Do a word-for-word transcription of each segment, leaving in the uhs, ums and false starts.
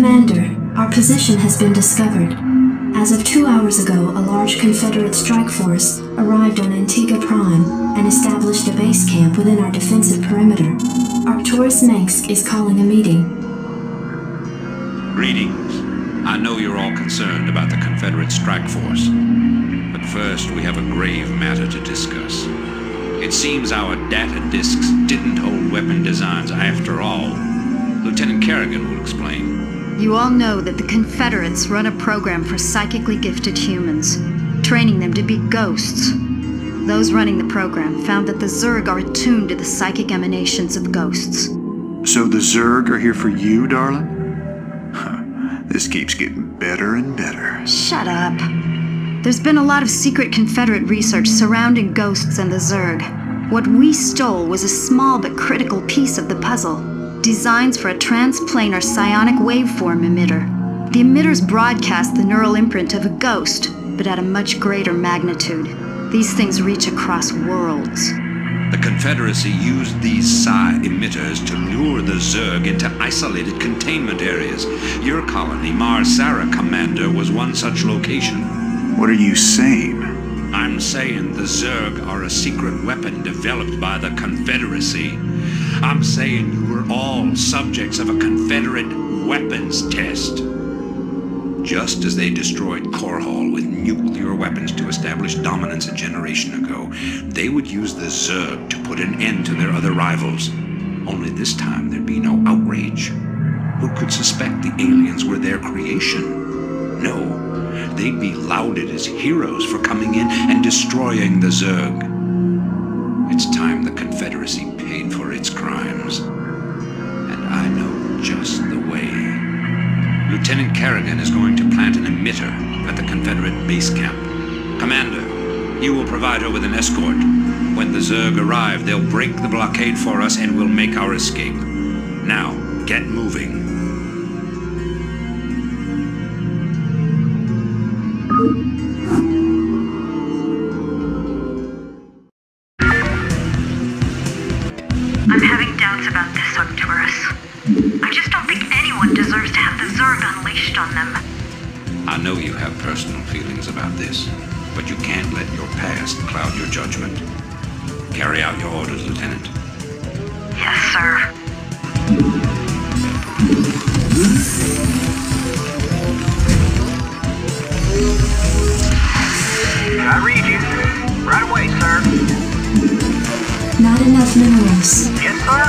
Commander, our position has been discovered. As of two hours ago, a large Confederate strike force arrived on Antigua Prime and established a base camp within our defensive perimeter. Arcturus Manx is calling a meeting. Greetings. I know you're all concerned about the Confederate strike force. But first, we have a grave matter to discuss. It seems our data disks didn't hold weapon designs after all. Lieutenant Kerrigan will explain. You all know that the Confederates run a program for psychically gifted humans, training them to be ghosts. Those running the program found that the Zerg are attuned to the psychic emanations of ghosts. So the Zerg are here for you, darling? Huh. This keeps getting better and better. Shut up. There's been a lot of secret Confederate research surrounding ghosts and the Zerg. What we stole was a small but critical piece of the puzzle. Designs for a transplanar psionic waveform emitter. The emitters broadcast the neural imprint of a ghost, but at a much greater magnitude. These things reach across worlds. The Confederacy used these psi emitters to lure the Zerg into isolated containment areas. Your colony, Mars Sara Commander, was one such location. What are you saying? I'm saying the Zerg are a secret weapon developed by the Confederacy. I'm saying you were all subjects of a Confederate weapons test. Just as they destroyed Core Hall with nuclear weapons to establish dominance a generation ago, they would use the Zerg to put an end to their other rivals. Only this time there'd be no outrage. Who could suspect the aliens were their creation? No. They'd be lauded as heroes for coming in and destroying the Zerg. It's time the Confederacy paid for its crimes. And I know just the way. Lieutenant Kerrigan is going to plant an emitter at the Confederate base camp. Commander, you will provide her with an escort. When the Zerg arrive, they'll break the blockade for us and we'll make our escape. Now, get moving. I'm having doubts about this, Arcturus. I just don't think anyone deserves to have the Zerg unleashed on them. I know you have personal feelings about this, but you can't let your past cloud your judgment. Carry out your orders, Lieutenant. Yes, sir. I read you. Right away, sir. Not enough minerals. Yes, sir.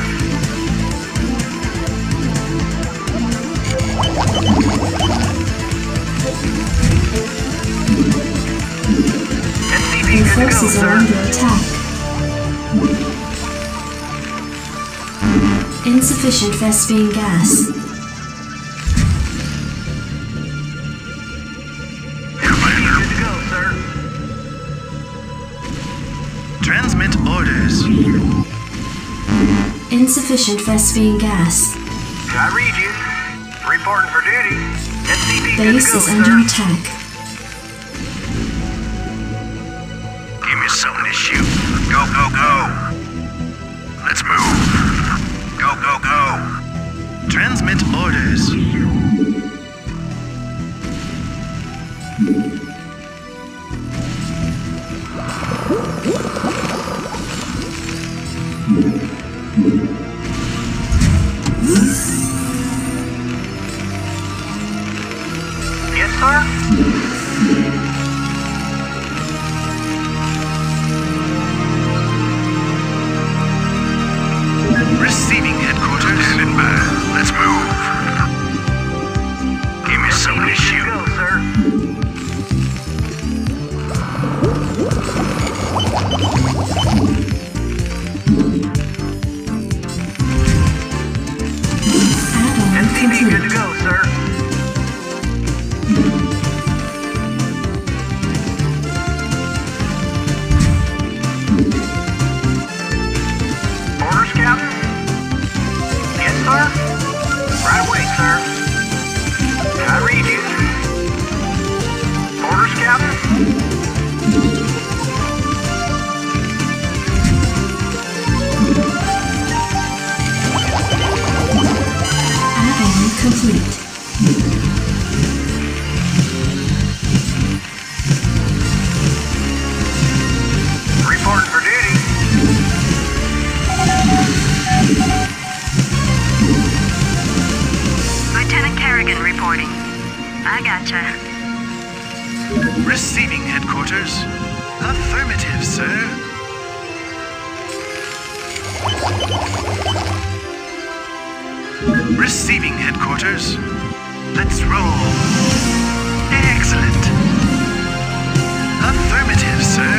S C V Your good to go, forces are sir. under attack. Insufficient Vespine gas. Good to go, sir. Transmit orders. Insufficient Vespine gas. I read you. Reporting for duty. S C V good Base to go, is sir. under attack. Give me something to shoot. Go, go, go. Let's move. Go, go, go. Transmit orders. Yes, sir. Receiving headquarters. Standing by. Let's move. Give me something to Good to shoot. go, sir. Add-on S C V good to complete. go, sir. Orders, Captain? Yes, sir. Right away, sir. I read you. Orders, Captain? Add-on complete. Kerrigan reporting. I gotcha. Receiving headquarters. Affirmative, sir. Receiving headquarters. Let's roll. Excellent. Affirmative, sir.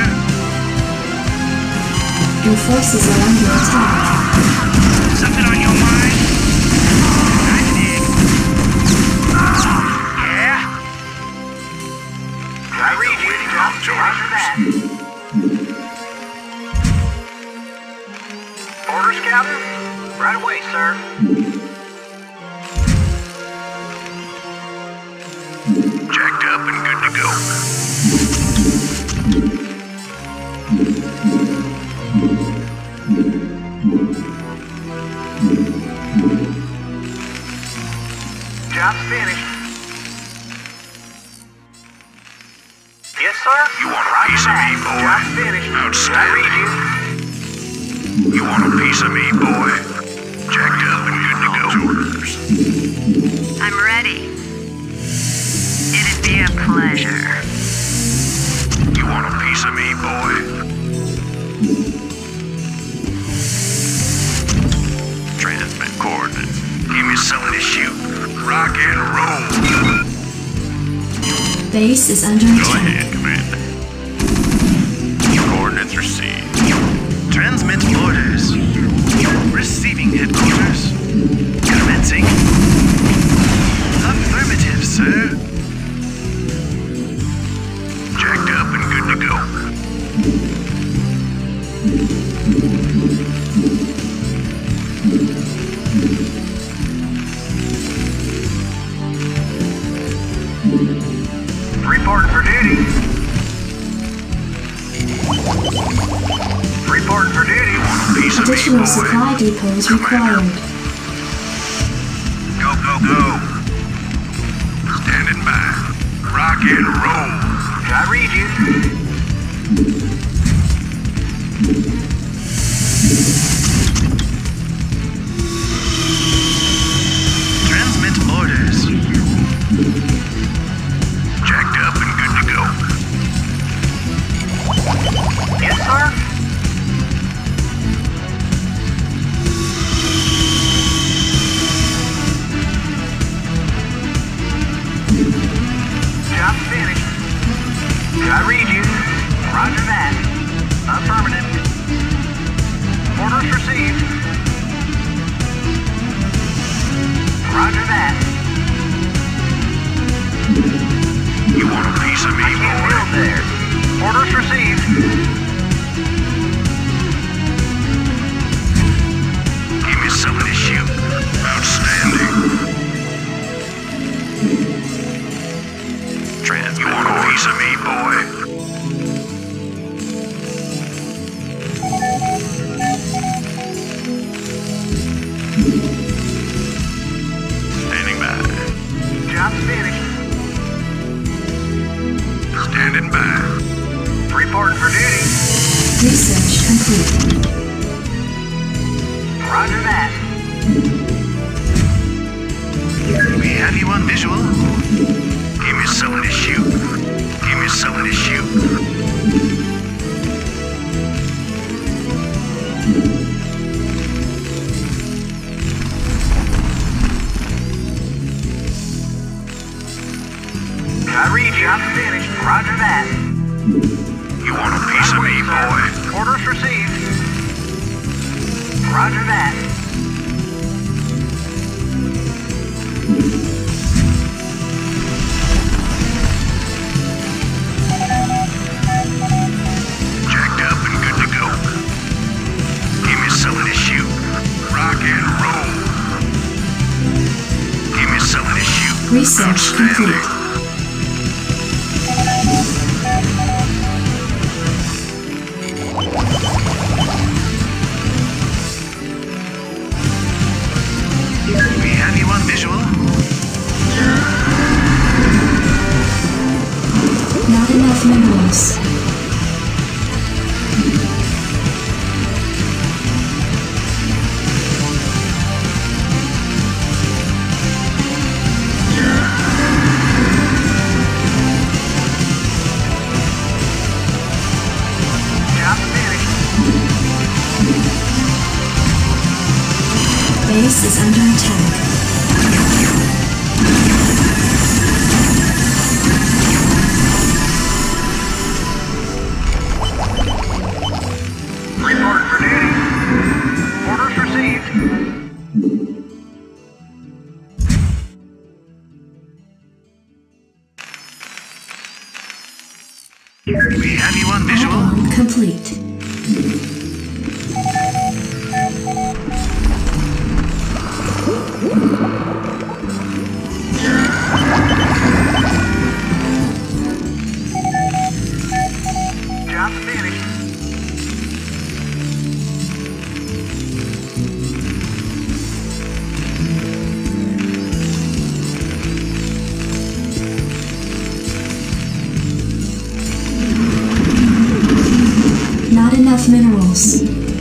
Your forces are under attack. Something on your mind? I did. Yeah? I read you. Roger that. Orders, Captain? Right away, sir. Jacked up and good to go. Job's finished. Yes, sir? You want a piece of me, boy? Job's finished. Outstanding. I read you. You want a piece of me, boy? Jacked up and good to go. I'm ready. It'd be a pleasure. You want a piece of me, boy? Transmit coordinates. Give me something to shoot. Rock and roll. Base is under Go attack. ahead, Commander. Coordinates received. Transmit orders. Receiving headquarters. Commencing. Affirmative, sir. Jacked up and good to go. Reporting for duty. Reporting for duty. Piece of me, Additional boy. supply depots required. Go, go, go. Standing by. Rock and roll. I read you. Transmit orders. Jacked up and good to go. Yes, sir? Job's finished. I read you. Roger that. Affirmative. Orders received. Roger that. You want a piece of me, I can't boy? build there. Orders received. Give me something to shoot. Outstanding. Trans, you want a piece of me, boy? Standing by. Job's finished. Standing by. Reporting for duty. Research complete. Roger that. We have you on visual. Give me something to shoot. Give me something to shoot. I read you. I'm finished. Roger that. You want a piece of me, boy? Orders received. Roger that. Jacked up and good to go. Give me something to shoot. Rock and roll. Give me something to shoot. Research complete. We have you on visual. Not enough minerals. base is under attack. Report for duty. Orders received. We have you on visual. Add-on complete. Job finished. Not enough minerals.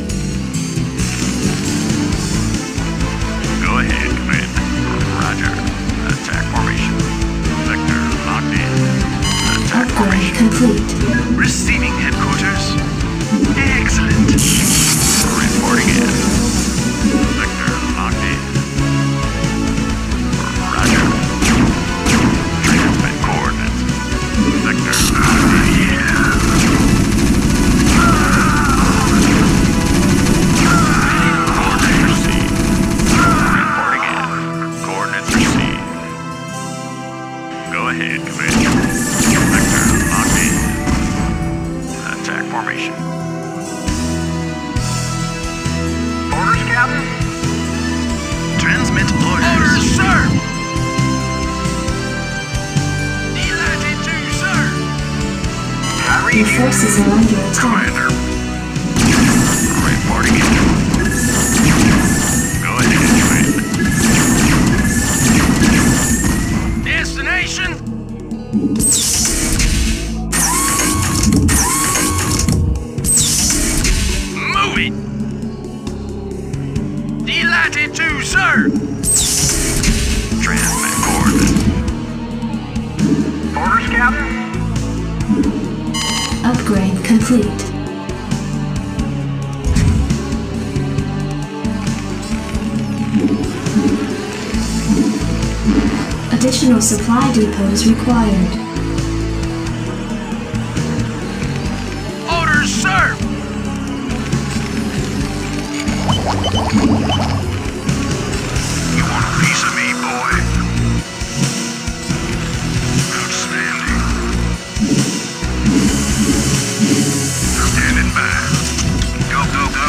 Go ahead, Command. Roger. Attack formation. Vector locked in. Attack Upgrade formation. complete. Receiving headquarters. Excellent. Reporting in. Vector locked in. Roger. Transmit coordinates. Vector locked in. Coordinates received. Reporting in. Coordinates received. Go ahead, Commander. Vector locked in. Attack formation. Orders, Captain. Transmit orders. Orders, sir! Delighted to, sir! I read Your you. forces are under attack. Commander. Reporting in. Go ahead, Commander. Destination? Move it! Delighted to, sir! Transmit coordinates. Orders, Captain. Upgrade complete. Additional supply depots required. Orders, sir! You want a piece of me, boy? Outstanding. Standing by. Go, go, go.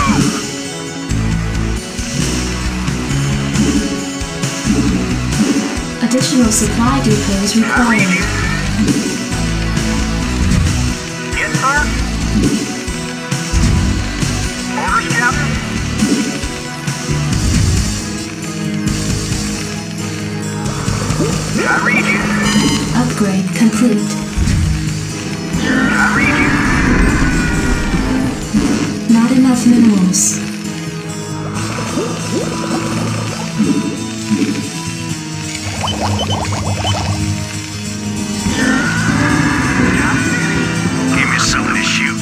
Additional supply depots I read you. required. Yes, sir. Orders, Captain. I read you. Upgrade complete. I read you. Not enough minerals. Give me something to shoot.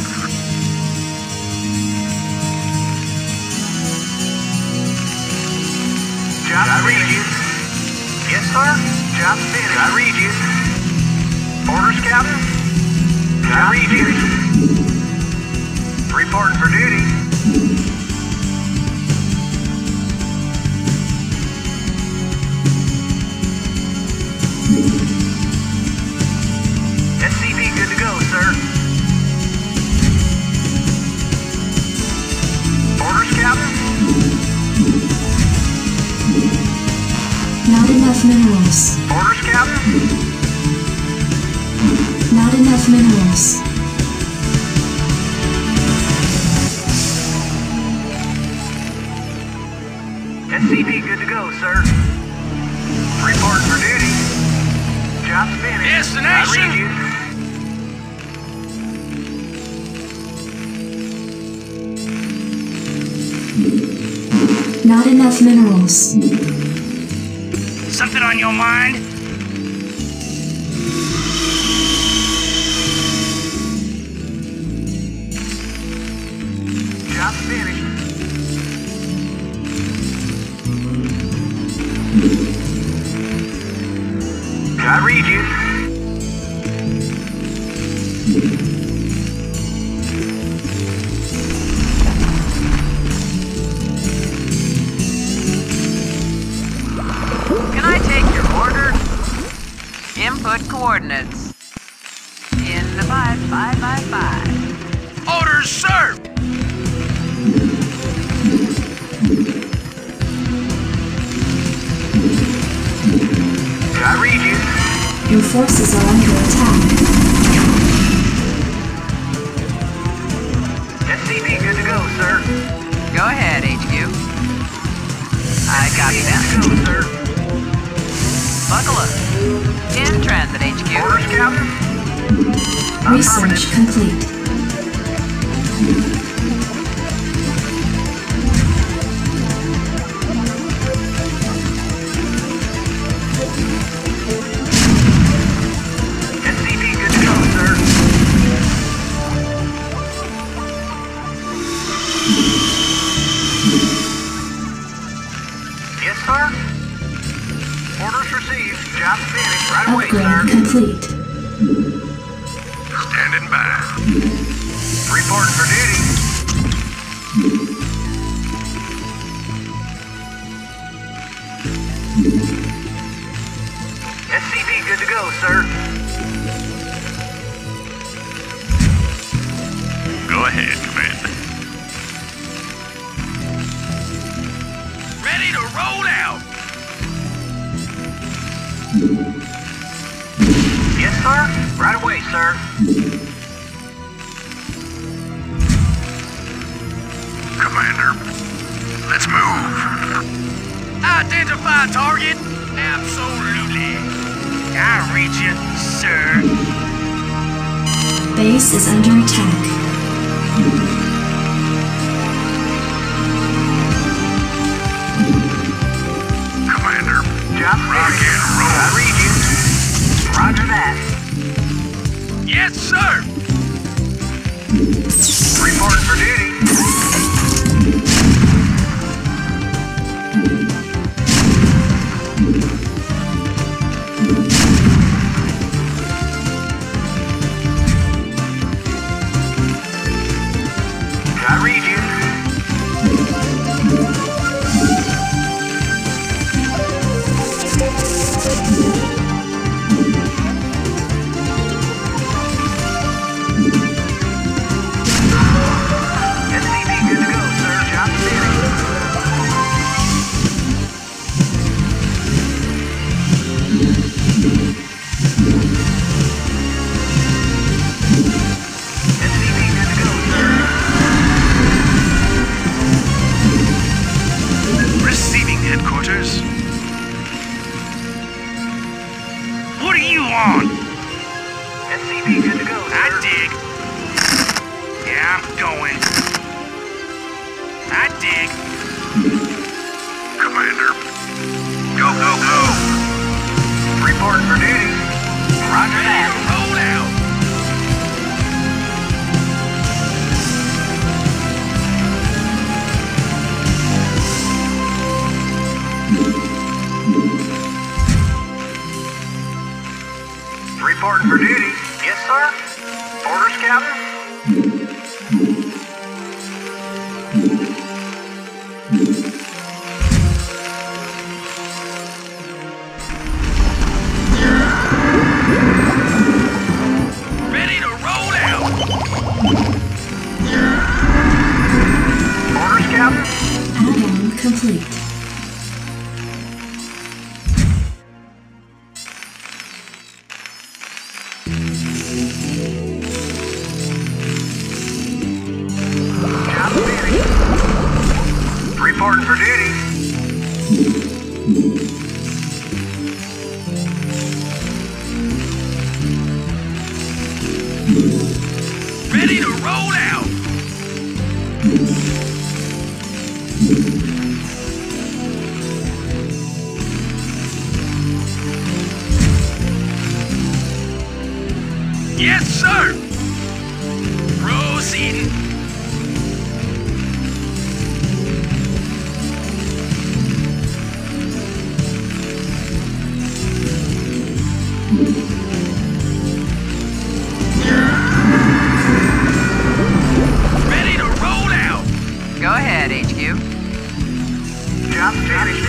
Job I read you. Yes, sir. Job finished. I read you. Orders, Captain. I read you. Reporting for duty. S C V good to go, sir. Orders, Captain. Not enough minerals. Orders, Captain. Not enough minerals. S C V good to go, sir. Reporting for duty. Job finished. Destination. I read you. Not enough minerals. Something on your mind? Job finished. I read you. Can I take your order? Input coordinates. In the five five five five. Orders, sir! I read you. Your forces are under attack. S C P good to go, sir. Go ahead, H Q. I copy that. Good to go, sir. Buckle up. In transit, H Q. Orders, Captain. Research complete. S C P good to go, sir. Yes, sir. Orders received. Job finished. Right away, sir. Upgrade complete. Standing by. Reporting for duty. S C P good to go, sir. Go ahead, Commander. Ready to roll out! Yes, sir. Right away, sir. Commander, let's move. Identify target? Absolutely. I read you, sir. Base is under attack. Commander, Job rock finished. and roll. I read you. Roger that. Yes, sir. Reporting for duty. I read you. S C P good to go, sir. Job finished. S C P good to go, sir. Receiving headquarters. What do you want? S C P good to go, sir. I dig. Yeah, I'm going. I dig. Commander. Go, go, go. Reporting for duty. Roger that. Roll out. Reporting for duty. Yes, sir. Orders, Captain. Ready to roll out. Orders, Captain. Add-on complete. Job finished. Reporting for duty. Ready to roll out. Yes, sir. Proceeding. Ready to roll out! Go ahead, H Q. Job finished.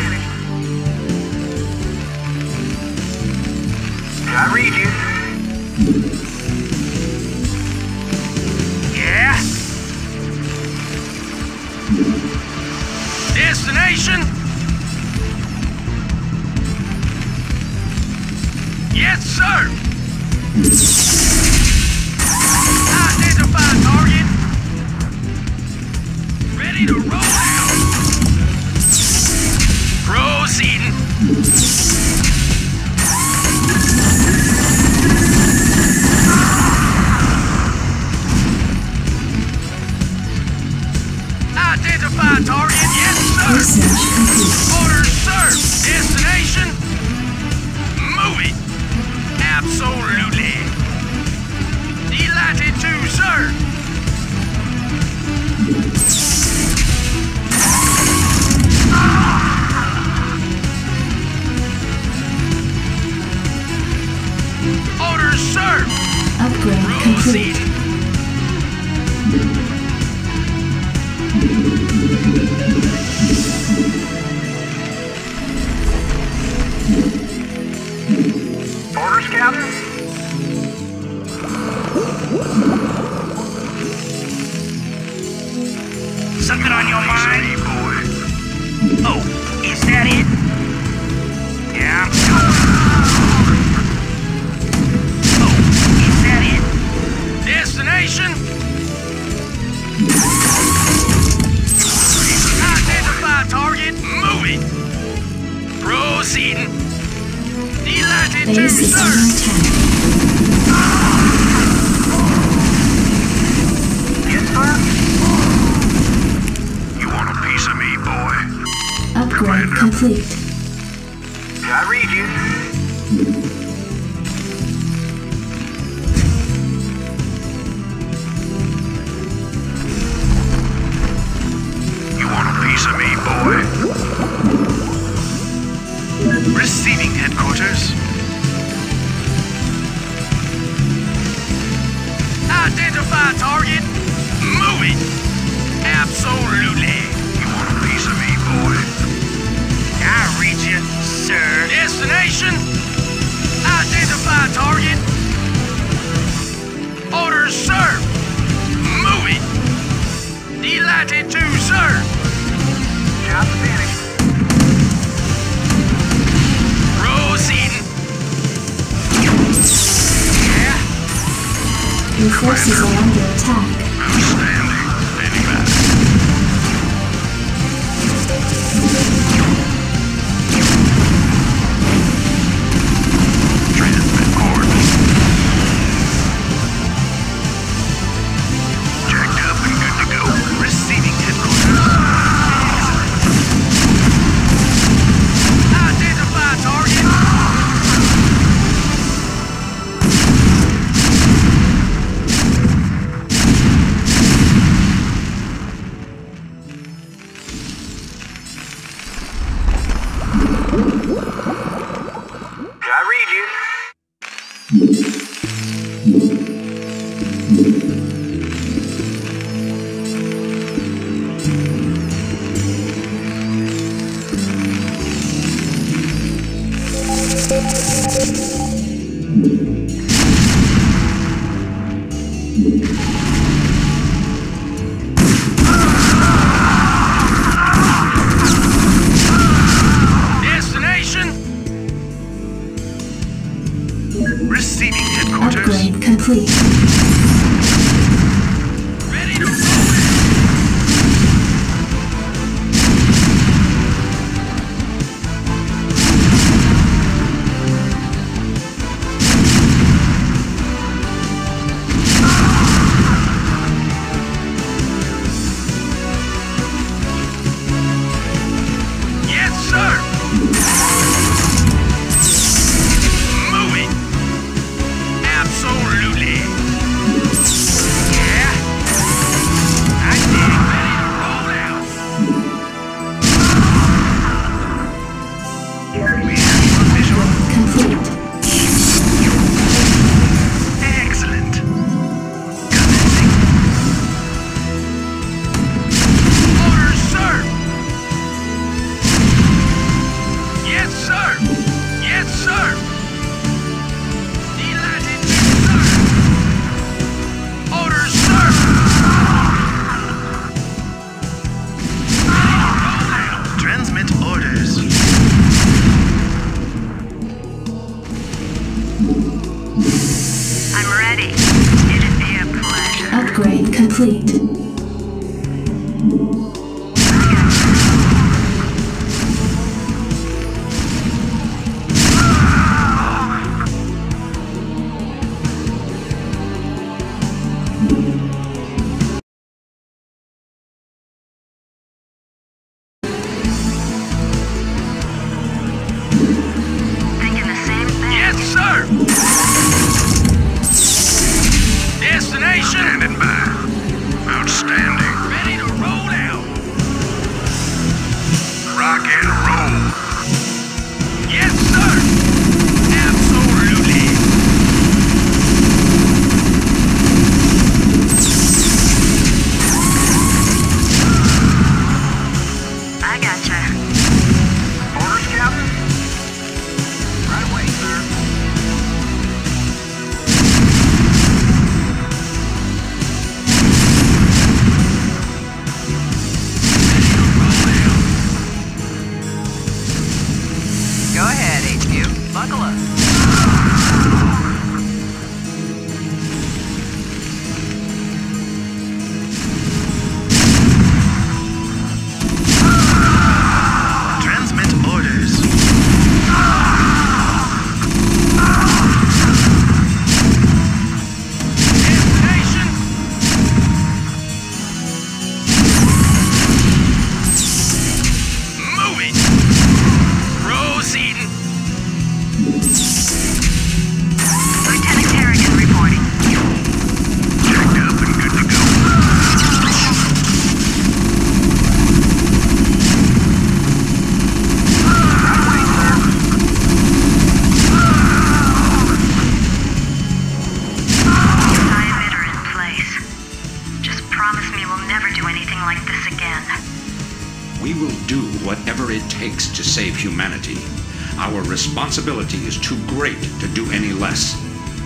I read you. Yeah? Destination? Yes, sir! Identify target. Ready to roll out. Proceeding. Identify target. Yes, sir! Research complete. Orders, sir! Destination? Moving. Absolutely. Delighted to, sir! Orders, sir! Upgrade complete. Proceeding. Orders, Captain? Something on your mind? Boy. Oh, is that it? Yeah, I'm sure. Oh, is that it? Destination? Identify target. Moving. Proceeding. Delighted to, Base is sir. under attack. Yes, sir? You want a piece of me, boy? Upgrade complete. I read you. You want a piece of me, boy? Receiving headquarters. Identify target. Moving. Absolutely. You want a piece of me, boy? I read you, sir. Destination. Identify target. Orders, sir. Moving. Delighted to, sir. Job finished. Proceeding. Yeah. Your forces are under attack. Outstanding. Any matter. Transmit coordinates. Jacked up and good to go. Receiving headquarters. Identify target. I read you. Destination. Receiving headquarters. Upgrade complete. Ready to roll. Yes, sir. Moving. Absolutely. Yeah. complete. Thinking the same thing. Yes, sir! Destination! Standing by. Outstanding. Ready to roll out. Rock and roll. Yes, sir! Absolutely. I gotcha. Orders, Captain? Right away, sir. Go ahead, H Q. Buckle up. Transmit orders. Destination! Moving! Proceeding! Lieutenant Kerrigan reporting. Checked up and good to go. High emitter in place. Just promise me we'll never do anything like this again. We will do whatever it takes to save humanity. Our responsibility is too great to do any less.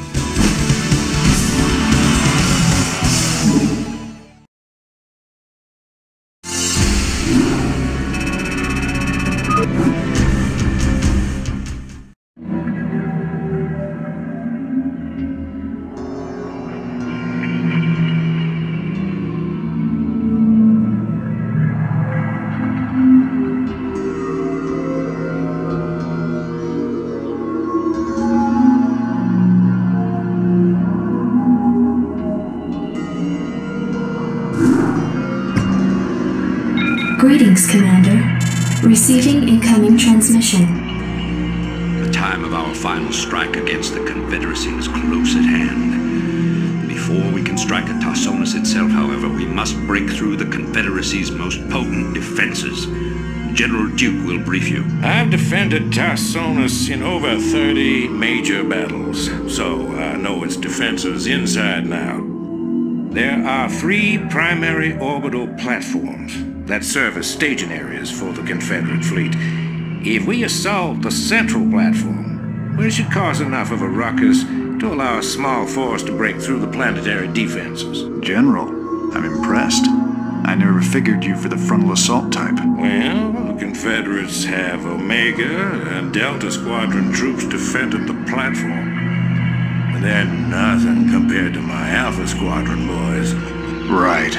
Greetings, Commander. Receiving incoming transmission. The time of our final strike against the Confederacy is close at hand. Before we can strike at Tarsonis itself, however, we must break through the Confederacy's most potent defenses. General Duke will brief you. I've defended Tarsonis in over thirty major battles, so I know its defenses inside and out. There are three primary orbital platforms that serve as staging areas for the Confederate fleet. If we assault the central platform, we should cause enough of a ruckus to allow a small force to break through the planetary defenses. General, I'm impressed. I never figured you for the frontal assault type. Well, the Confederates have Omega and Delta Squadron troops defending the platform. And they're nothing compared to my Alpha Squadron boys. Right.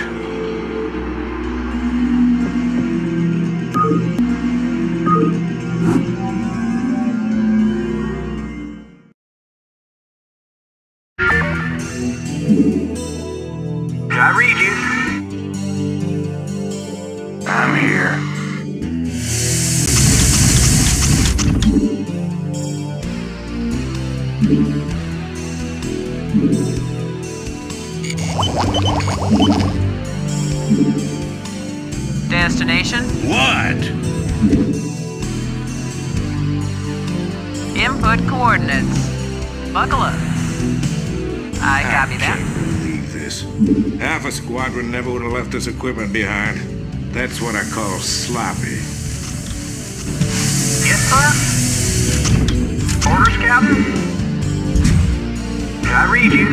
I read you. I'm here. Destination? What? Input coordinates. Buckle up. I copy that. can't believe this. Alpha Squadron never would have left this equipment behind. That's what I call sloppy. Yes, sir? Orders, Captain? I read you.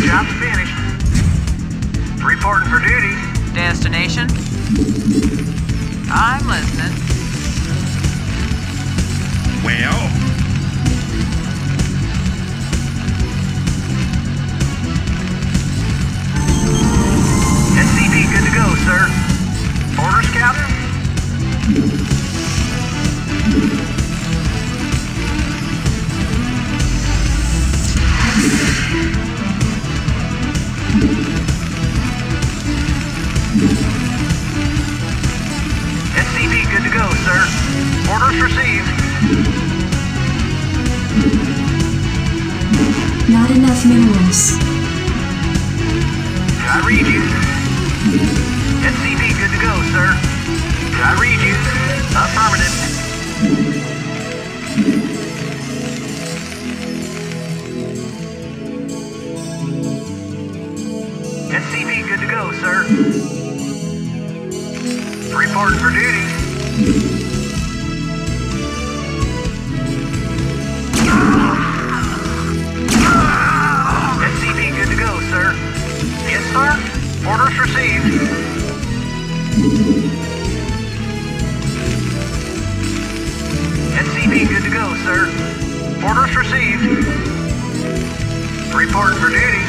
Job's finished. Reporting for duty. Destination? I'm listening. Well, S C V good to go, sir. Orders, Captain? S C V good to go, sir. Orders received. Not enough minerals. I read you. S C V good to go, sir. I read you. Affirmative. S C V good to go, sir. Reporting for duty. S C V good to go, sir. Yes, sir. Orders received. S C V good to go, sir. Orders received. Reporting for duty.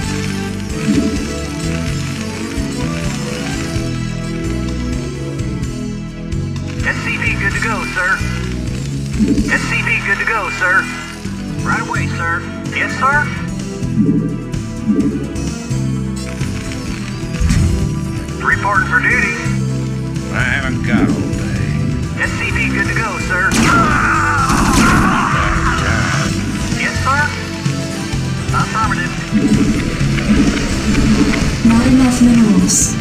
S C V good to go, sir. S C V good to go, sir. Right away, sir. Yes, sir. Reporting for duty. I haven't got all day. S C V good to go, sir. Yes, sir. Affirmative. Not enough minerals.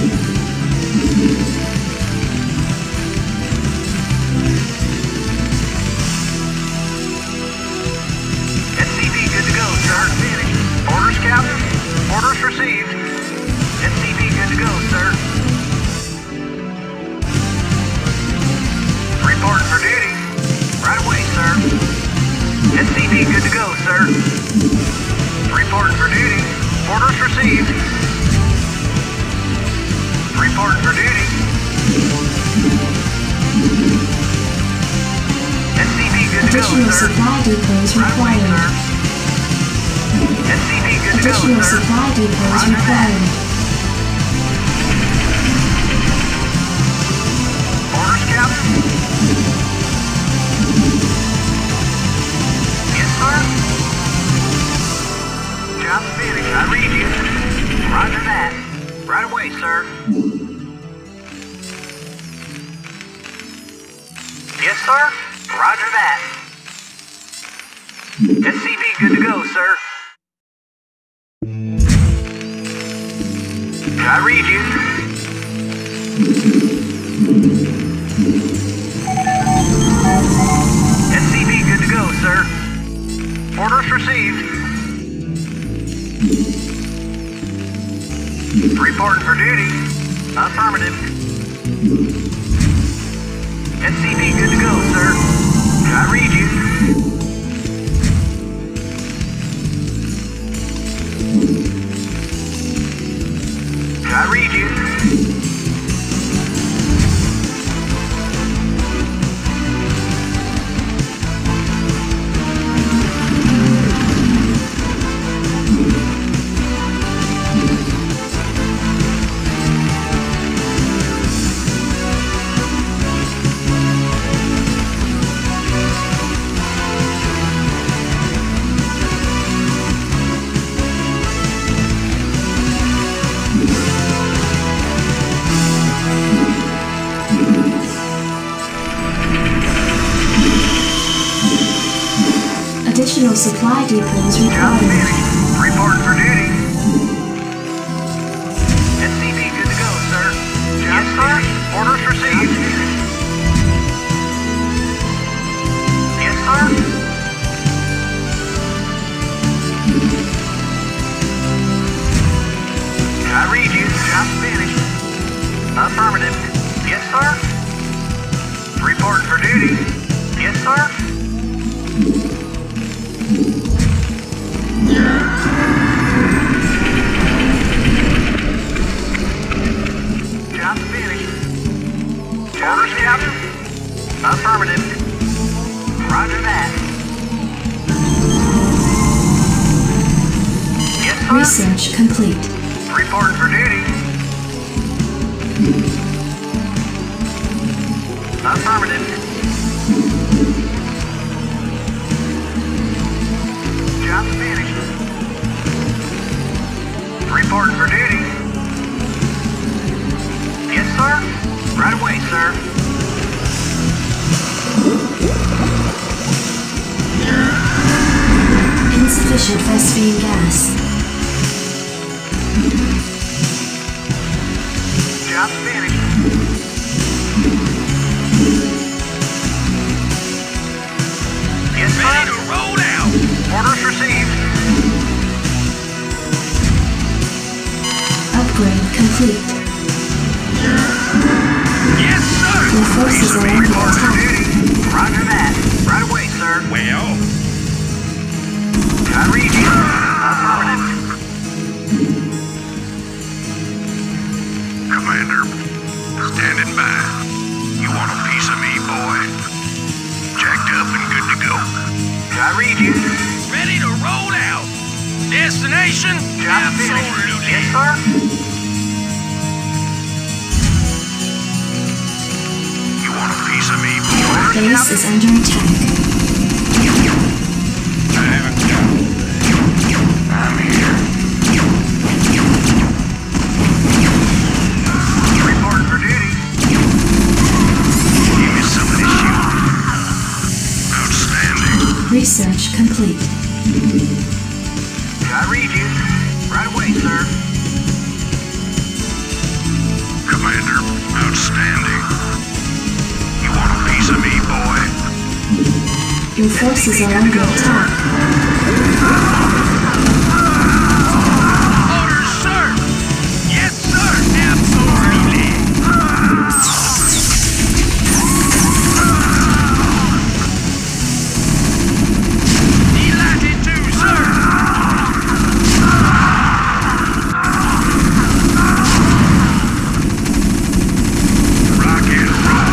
S C V good to go, sir. Orders, Captain. Orders received. S C V good to go, sir. Reporting for duty. Right away, sir. S C V good to go, sir. Reporting for duty. Orders received. Reporting for duty. S C V good to go, Additional sir. supply depots Right away, sir. required. S C V good to go, Additional sir. supply depots Roger that. required. Orders, Captain? Yes, sir? Job's finished. I read you. Roger that. Right away, sir. Yes, sir? Roger that. S C V good to go, sir. I read you. S C V good to go, sir. Orders received. Reporting for duty. Affirmative. S C V good to go, sir. I read you. I read you. Additional supply depots Job required. finished. Reporting for duty. S C V good to go, sir. Job yes, sir. Orders received. Yes, sir. I read you. Job finished. Affirmative. Yes, sir. Reporting for duty. Yes, sir. Yeah. sir. Research complete. Reporting for duty. Affirmative. Job's finished. Reporting for duty. Yes, sir. Right away, sir. Insufficient phosphine gas. Job's finished. Yes, sir. Ready to roll out. Orders received. Upgrade complete. Yes, sir. Your forces are under Reporting for attack. duty. Roger that. Right away, sir. Well, I read you. Affirmative. Commander, standing by. You want a piece of me, boy? Jacked up and good to go. I read you. Ready to roll out. Destination? Job finished. Yes, sir. You want a piece of me, boy? Base is under attack. I haven't got it. I'm here. Reporting for duty. Give me some of this shit. Outstanding. Research complete. I read you. Right away, sir. Commander, outstanding. You want a piece of me, boy? Your forces are under attack. Orders, sir! Yes, sir! Absolutely! Delighted to, sir! Rock and roll!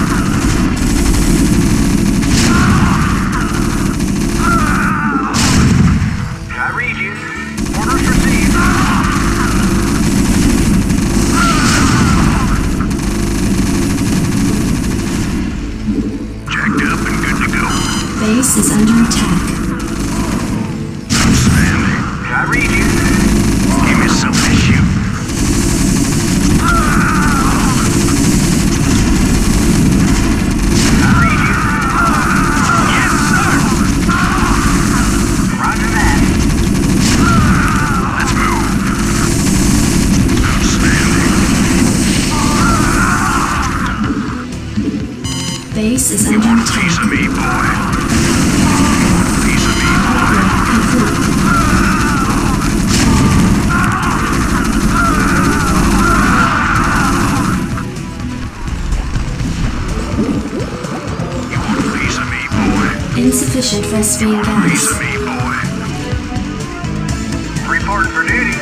I read you. Orders received. Jacked up and good to go. Base is under attack. Outstanding. I read you. Give me some of this shoot. I read you. Yes, sir! Roger that. Let's move. Outstanding. Base is You under want a piece attack. of me, boy? Piece of me, boy? Complete. You want a piece of me, boy? Insufficient phosphine Piece gas. of me, boy? Reporting for duty.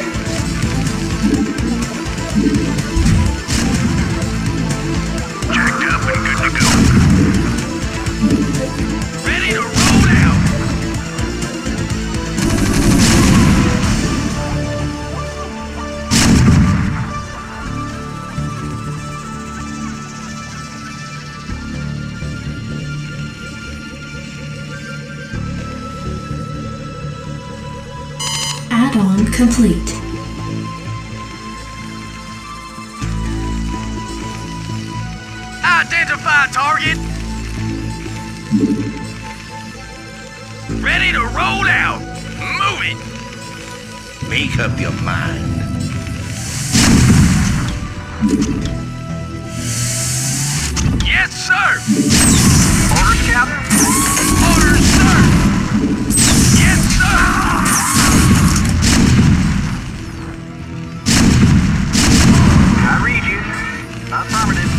Jacked up and good to go. Ready to roll out. Add-on complete. Identify target. Ready to roll out. Move it. Make up your mind. Yes, sir. Orders, Captain. Orders, sir. Yes, sir. I read you. Affirmative.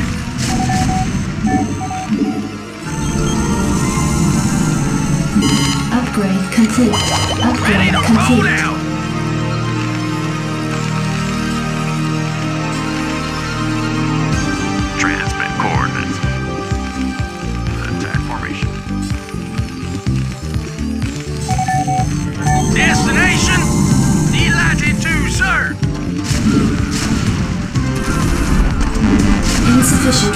Upgrade complete. Ready Upgrade to roll complete. out. Transmit coordinates. Attack formation.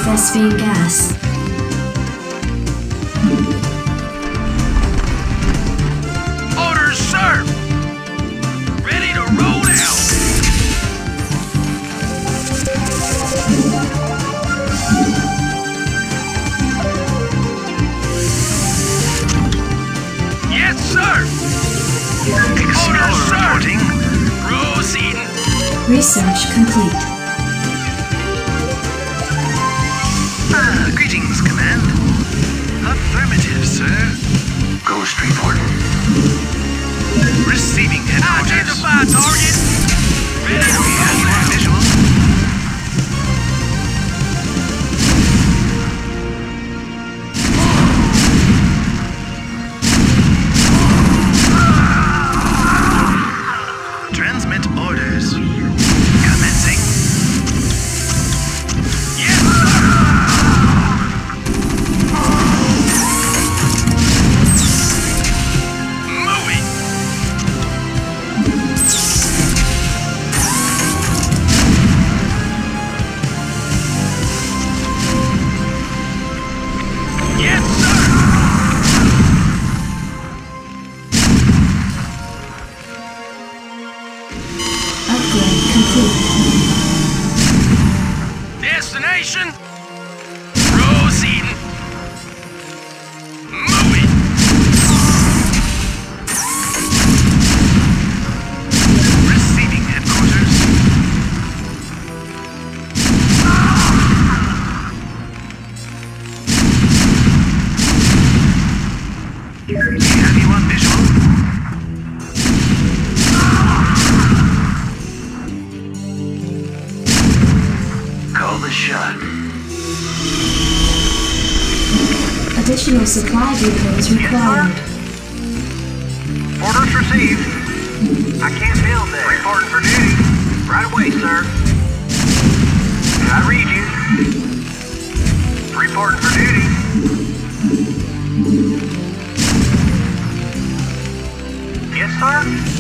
phosphine gas. Orders, sir! Ready to roll out! Yes, sir! Orders, sir! Reporting. Proceeding. Research complete. Ah, greetings, Command. Affirmative, sir. Ghost reporting. Receiving headquarters. Identify target. Ready to roll out. Visual. Transmit orders. Commencing. Yes, sir! Moving. Yes, sir! Upgrade complete. Destination. Proceeding. Moving. Receiving headquarters. We have you on visual. Call the shot. Additional supply depots required. Orders received. I can't build there. Reporting for duty. Right away, sir. Did I read you? Reporting for duty. Yes, sir?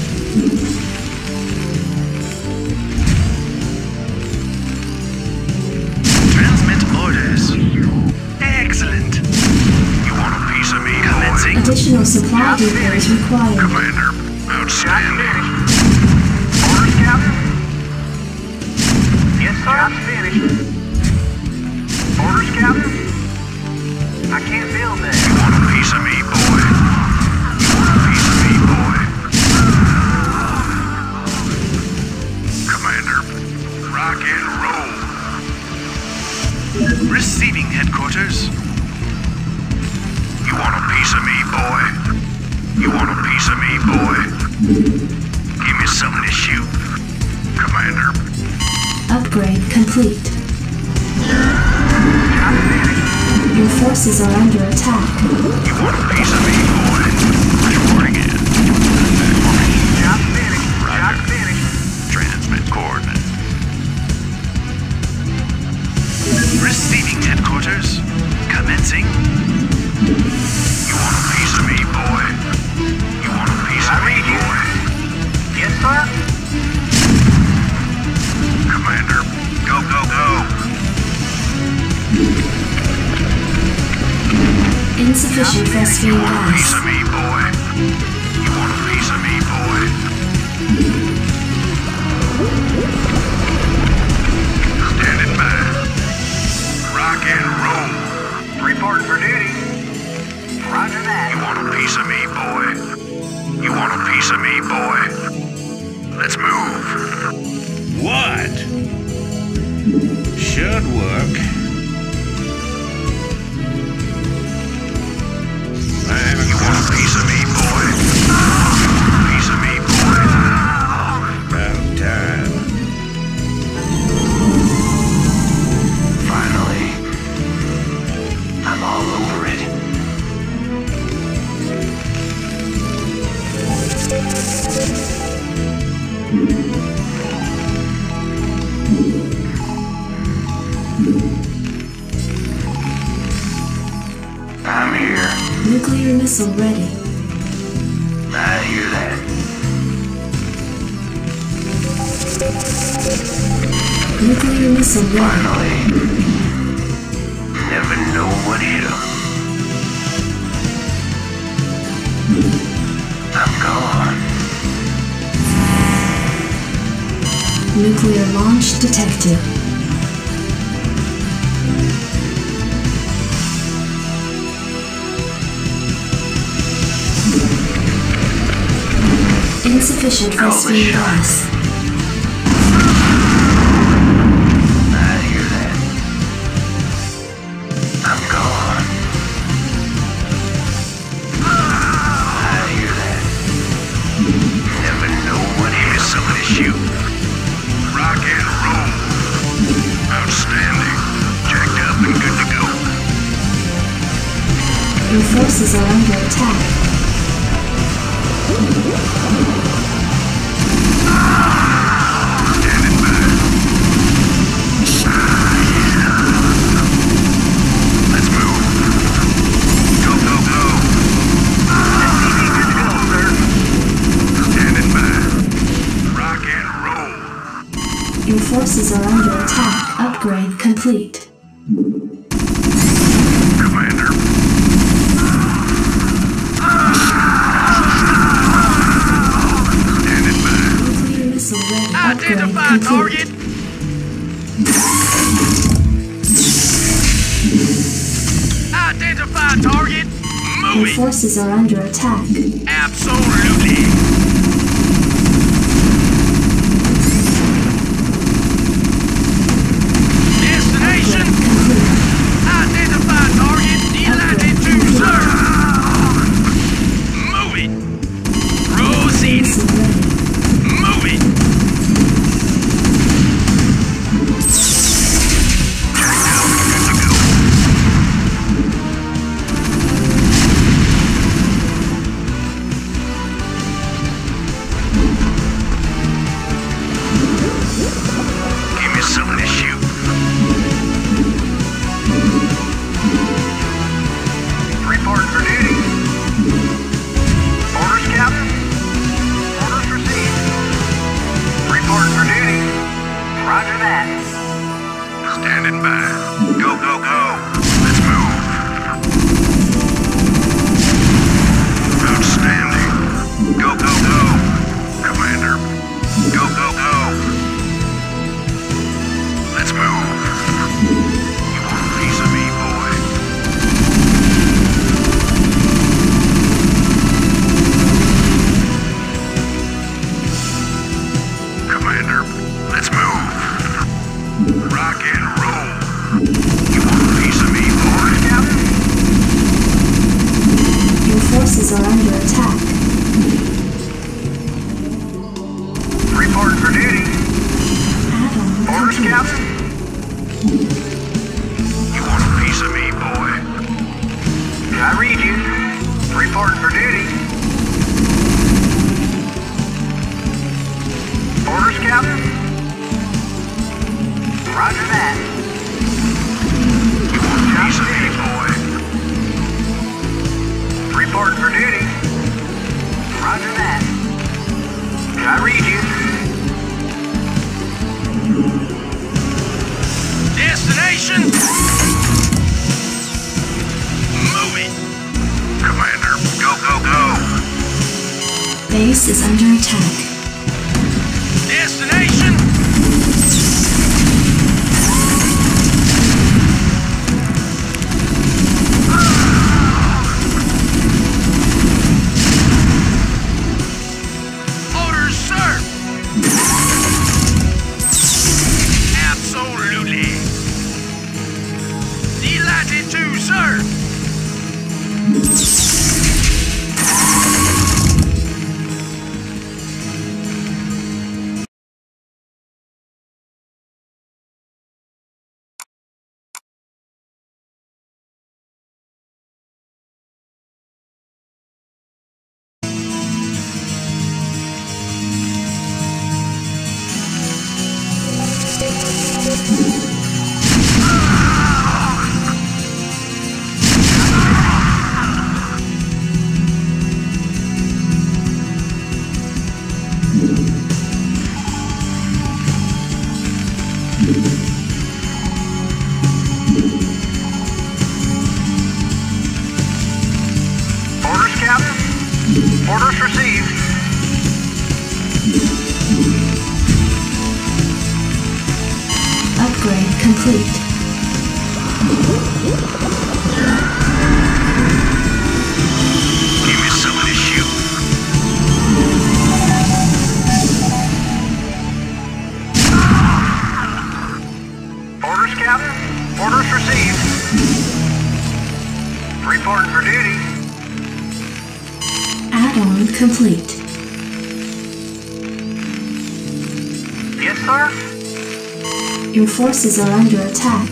Transmit orders. Excellent. You want a piece of me? Commencing. Additional supply depots required. Commander, outstanding. Orders, Captain? Yes, sir? Job's finished. Orders, Captain? I can't build that. You want a piece of me, boy? You want a piece of me, boy? Commander, rock and roll. Receiving headquarters. You want a piece of me, boy? You want a piece of me, boy? Give me something to shoot. Commander. Upgrade complete. Job's finished. Your forces are under attack. You want a piece of me, boy? Reporting in. Job's finished. Job's Roger. finished. Transmit coordinates. Receiving headquarters. Commencing. You want a piece of me, boy? You want a piece I of me, read you. boy? Yes, sir? Commander, go, go, go. Insufficient phosphine You want a piece gas. of me, boy? You want a piece of me, boy? Standing by. Rock and roll. Reporting for duty. Roger You that. want a piece of me, boy? You want a piece of me, boy? Let's move. What? Should work. You want a piece of me, boy? You want a piece of me, boy? About time. Finally. I'm all over it. I'm here. Nuclear missile ready. I hear that. Nuclear missile ready. Finally. know what hit him. I'm gone. Nuclear launch detected. Insufficient phosphine gas. I hear that. I'm gone. I hear that. Never know what hit some of this shoot. Rock and roll. Outstanding. Jacked up and good to go. Your forces are under attack. Standing by. Let's move. Go, go, go. Good to go, sir. Standing by. Rock and roll. Your forces are under attack. Upgrade complete. Commander. Standing by. Nuclear missile ready. Upgrade Identify complete. target. Identify target. Your Move it. forces are under attack. Absolutely. Destination. Complete. Identify target. Delighted to serve. Move it. Proceed. Missile ready. Move it. Jacked up and good to go. Give me some of this shoot. Report for duty. Orders, Captain. Orders received. Report for duty. Roger that. Standing by. Go, go, go. Let's move. Outstanding. Go, go, go. Commander. Go, go, go. Let's move. You want a piece of me, boy? Commander, let's move. Rock and roll. You want a piece of me, boy? Captain. Your forces are under attack. Report for duty. Add-on Orders, complete. Captain. You want a piece of me, boy? I read you. Report for duty. Orders, Captain. Roger that. You want a piece of me, boy? Report for duty. Roger that. I read you. Destination. Move it. Commander, go, go, go. Base is under attack. Destination. Orders, sir. Absolutely. Delighted to serve. Orders received. Upgrade complete. Give me some of this shoot. Orders, Captain. Orders received. Reporting for duty. Add-on complete. Yes, sir? Your forces are under attack.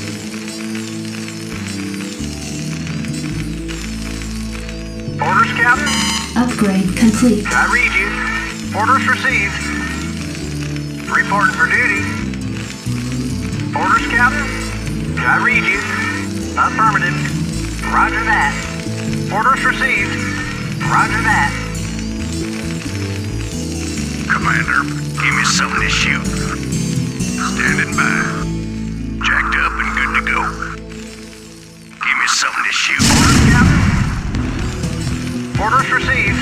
Orders, Captain. Upgrade complete. I read you. Orders received. Reporting for duty. Orders, Captain. I read you. Affirmative. Roger that. Orders received. Roger that. Commander, give me something to shoot. Standing by. Jacked up and good to go. Give me something to shoot. Orders, Captain. Orders received.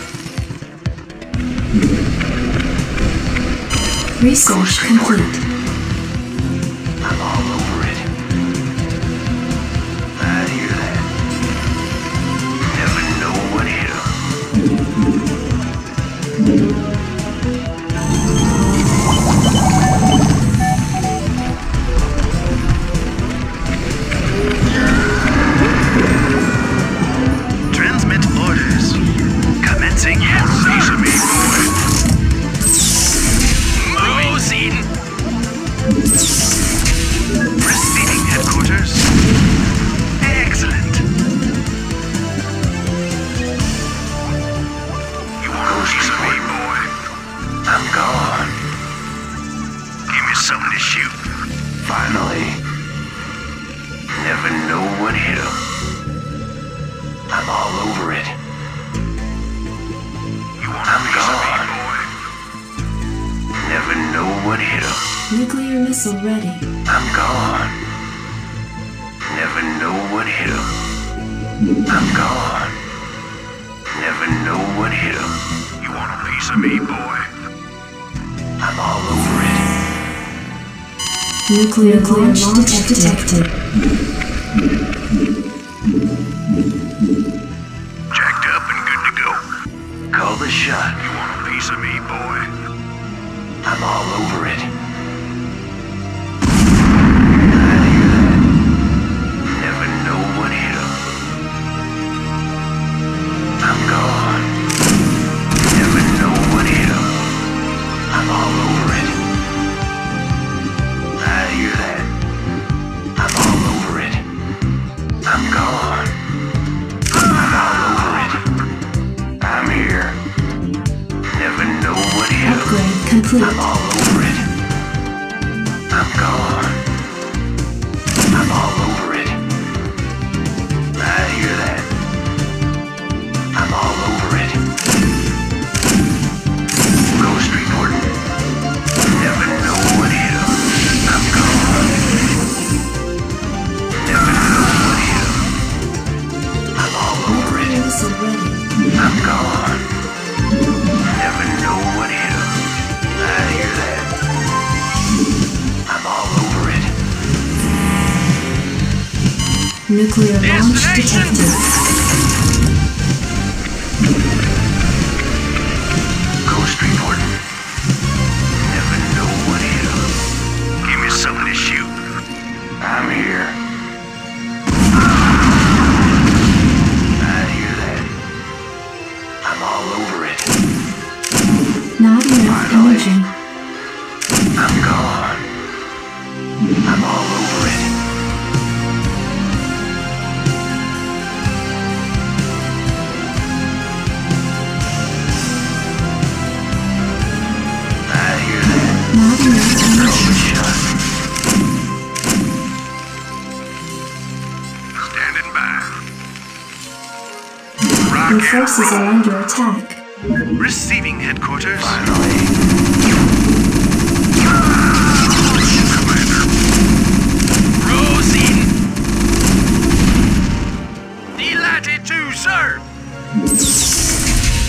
Research complete. I'm all over it. I hear that. Never know what hit 'em. Transmit orders. Commencing. Yes, piece of me, boy. Proceed. Receiving headquarters. Excellent. You want a piece of me, boy? I'm gone. Give me something to shoot. Finally. Never know what hit 'em. I'm all over it. You want a I'm piece of me, gone. boy? Never know what hit 'em. Nuclear missile ready. I'm gone. Never know what hit 'em. I'm gone. Never know what hit 'em. You want a piece of me, boy? I'm all over it. Nuclear launch detected. detected. Jacked up and good to go. Call the shot. You want a piece of me, boy? I'm all over it. Never know what hit 'em. I'm gone. Never know what hit 'em. I'm all over it. I hear that. I'm all over it. I'm gone. I'm all over it. I'm here. Never know what hit 'em. Upgrade complete. I'm all over it. I'm gone. I'm all over it. I hear that. I'm all over it. Ghost reporting. Never know what hit 'em. I'm gone. Never know what hit 'em. I'm all over it. Nuclear missile ready. I'm gone. Never know what hit 'em. I hear that. I'm all over it. Nuclear launch detected. Ghost reporting. Never know what hit 'em. Give me something to shoot. I'm here. I hear that. I'm all over it. Not enough Finally. energy. I'm gone. I'm all over it. I hear that. Not enough Call energy. the shot. Standing by. Your Rocket. forces are under attack. Receiving headquarters. Finally. Commander. Proceed. Delighted to serve.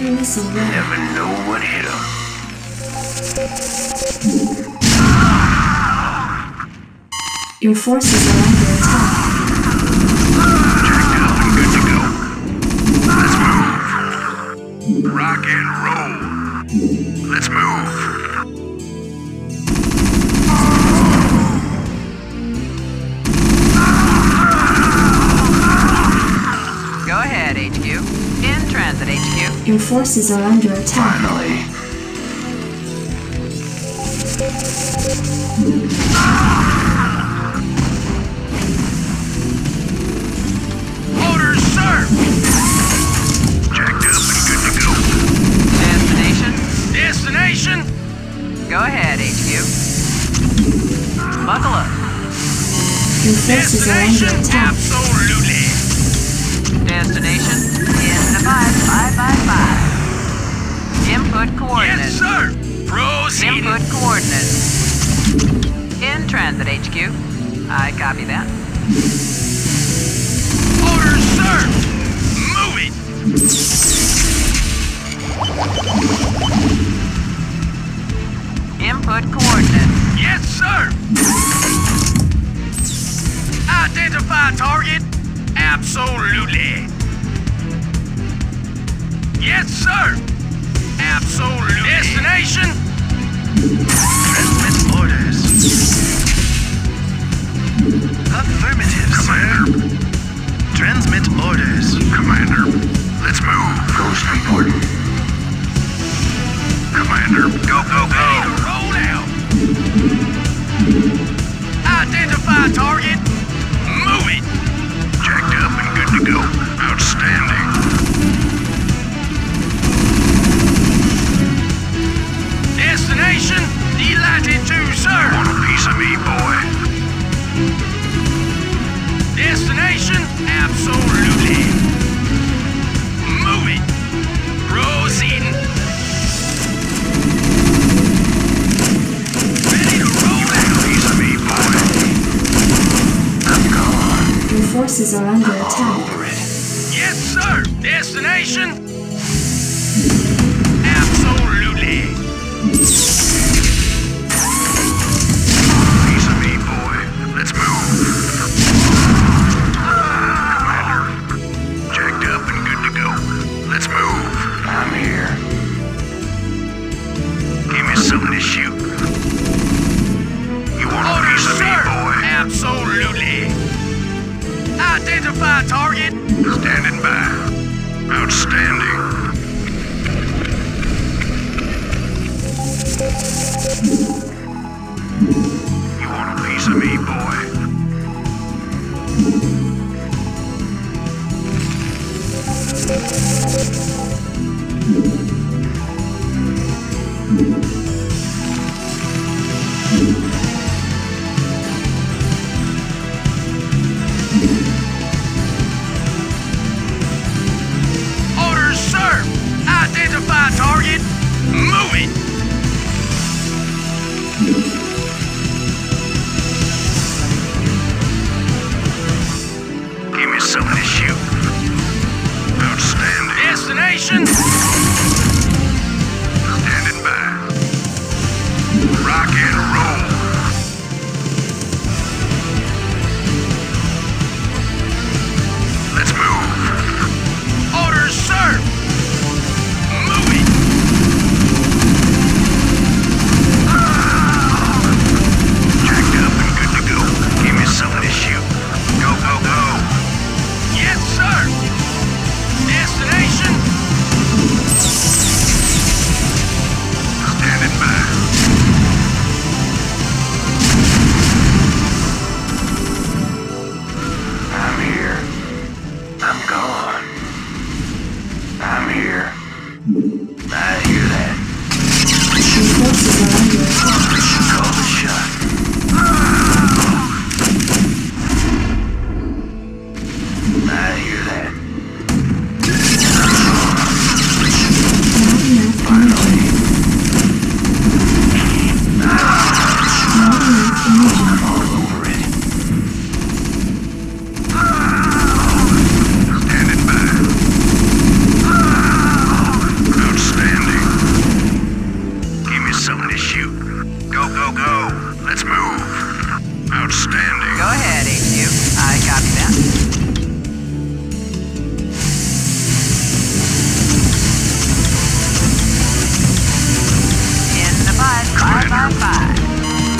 Enemy missile ready. Never know what hit 'em. Your forces are under attack. Jacked up and good to go. Let's move. Rock and roll. Let's move. Go ahead, H Q. In transit, H Q. Your forces are under attack. Finally. Orders, sir! Jacked up and good to go. Destination? Destination? Go ahead, H Q. Buckle up. Your forces are under Destination? attack. Absolutely. Destination? In the five five five five. Input Yes, coordinates. sir. Proceed. Input coordinates. In transit, H Q. I copy that. Orders, sir. Move it. Input coordinates. Yes, sir. Identify target. Absolutely. Yes, sir. Absolutely. Destination. Transmit orders. Affirmative, Commander. Sir. Transmit orders. Commander, let's move. Ghost reporting. Commander, go, go, go. Ready to roll out. Identify target. Move it. Jacked up and good to go. Outstanding. Destination, delighted to, sir. Want a piece of me, boy? Destination, absolutely. Move it. Proceeding. Ready to roll out. A piece of me, boy. I'm gone. Your forces are under attack. Over it. Yes, sir. Destination, absolutely. Piece of me, boy. Let's move. Commander, jacked up and good to go. Let's move. I'm here. Give me something to shoot. You want a piece of me, boy? Absolutely. Identify target. Standing by. Outstanding. You want a piece of me, boy?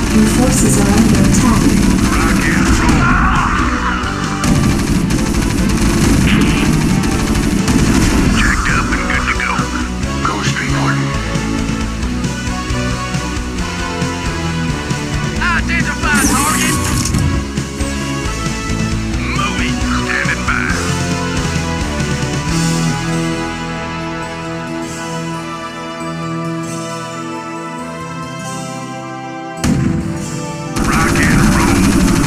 Your forces are under attack. Rock and roll. Jacked up and good to go. Ghost reporting. Identify target. Moving. Standing by. Rock and roll.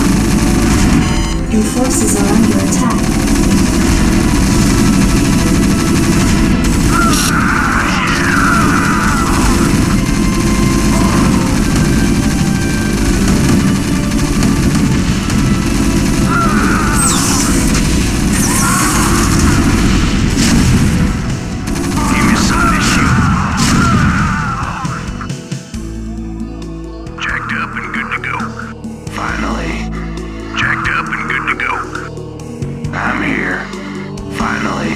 Your forces are under attack. Give me some of this shit. Jacked up and good to go. Finally. Jacked up and good to go. I'm here. Finally.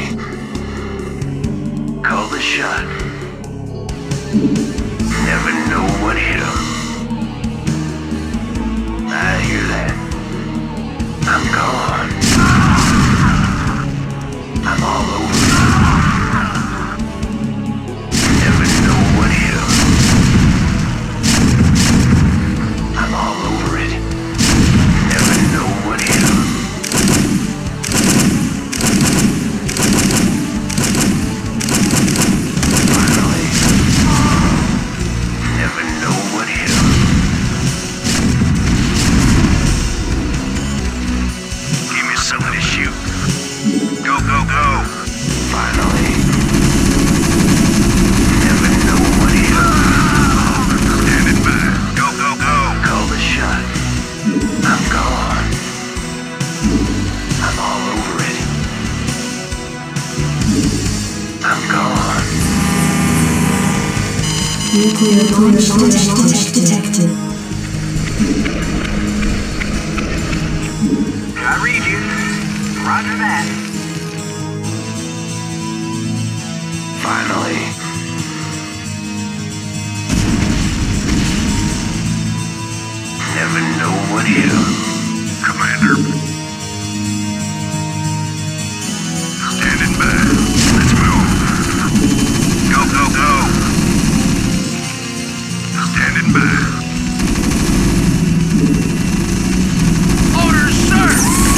Call the shot. Never know what hit 'em. I hear that. I'm gone. I'm all over it. Never know what hit 'em. I'm all over it. Never know what hit 'em. Finally. Never know what hit 'em. Give me something to shoot. Go, go, go. Finally. Never know what hit 'em. Standing by. Go, go, go. Call the shot. I'm gone. I'm all over it. I'm gone. Nuclear launch detect- detected. I read you. Roger that. Finally. Never know what hit 'em. Commander. Standing by. Let's move. Go, go, go. Standing by. Orders, sir.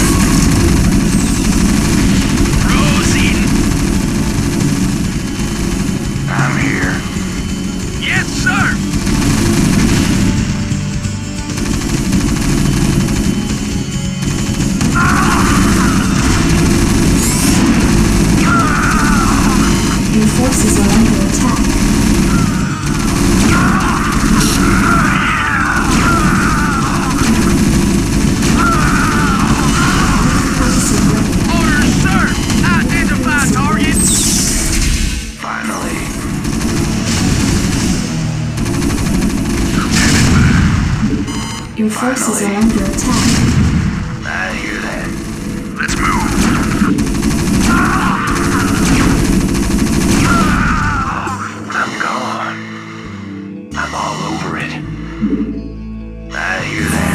Rosine. I'm here. Yes, sir. Your forces are under attack. Orders, sir. Identify target. Finally. Your forces are under attack. I hear that. Let's move. I'm gone. I'm all over it. I hear that.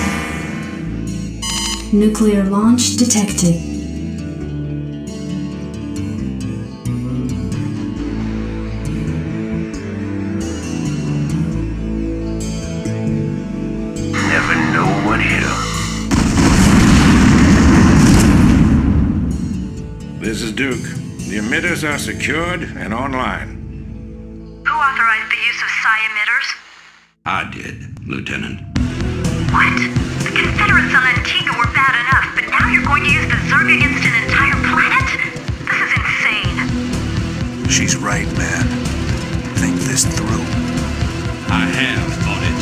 Nuclear launch detected. Never know what hit 'em. This is Duke. The emitters are secured and online. Who authorized the use of psi emitters? I did, Lieutenant. What? The Confederates on Antigua were bad enough, but now you're going to use the Zerg against an entire planet? This is insane. She's right, man. Think this through. I have thought it